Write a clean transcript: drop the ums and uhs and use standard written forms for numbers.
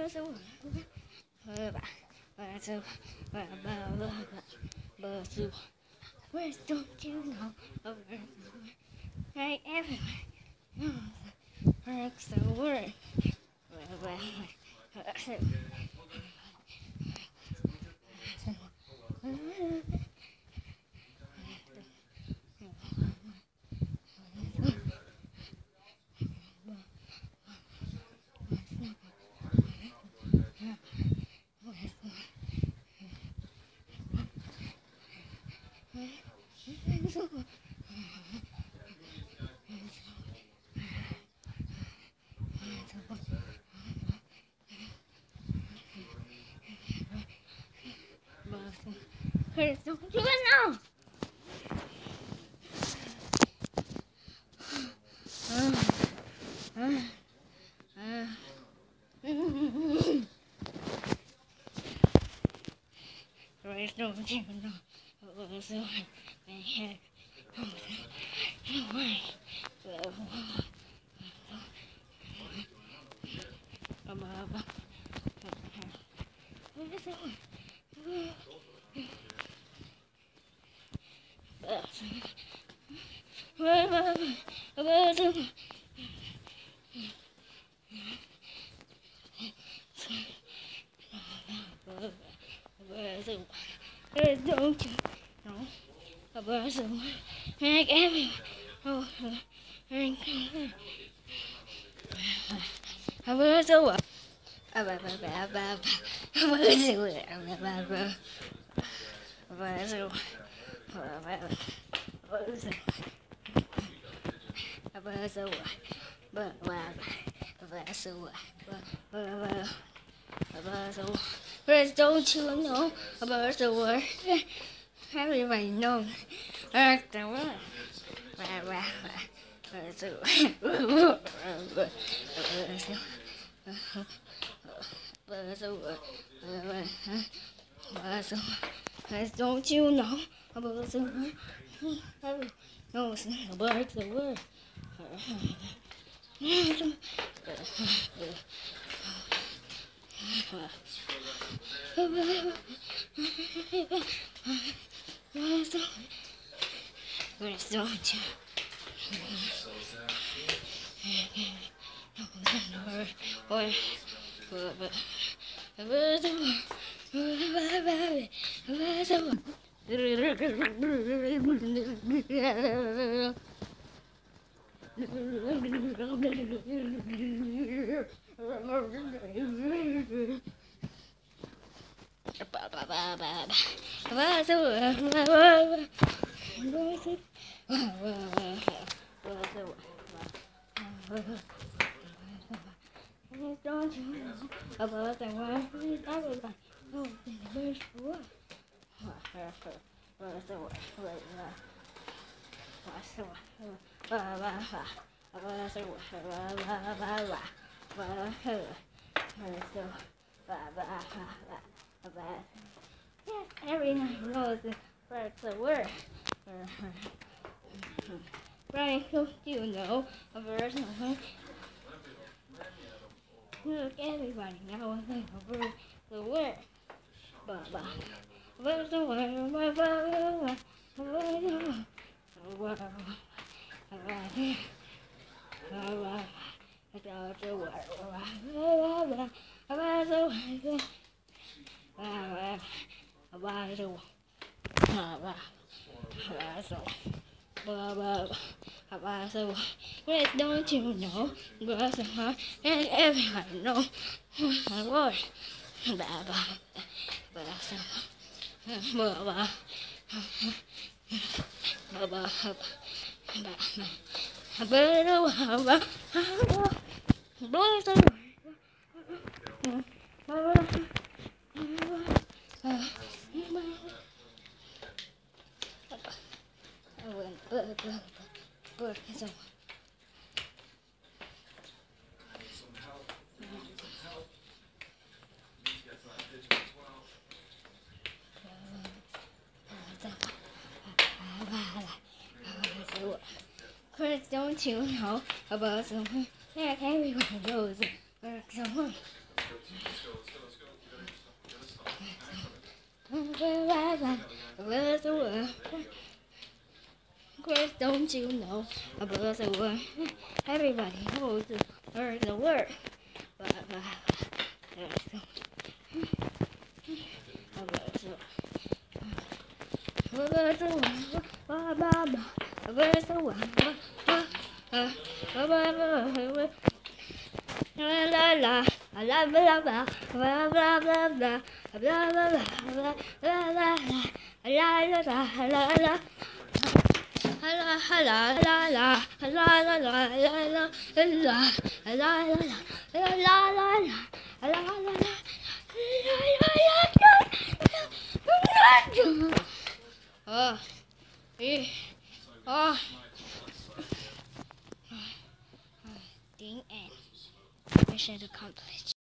Where's don't you know? Hey, everywhere. Works the word. Chris, don't you know? Chris, don't you know? Don't you know? A person make everyone. Oh, a person what? A Chris, don't you know about the word? Everybody knows the word. Chris, don't you know about the word? Everybody knows about the word. Chris, don't you? Don't you know about the word? Everybody knows the word for what? Yes, everyone knows the word. Brian, don't you know a verse of it? Look, everybody knows the word. Where's the word? Chris, don't you know? And everyone knows my word. Chris, don't you know about someone? Yeah, everyone knows about someone. Where's the world? Chris, don't you know about the word? Everybody knows the word. The word. Ding and mission accomplished.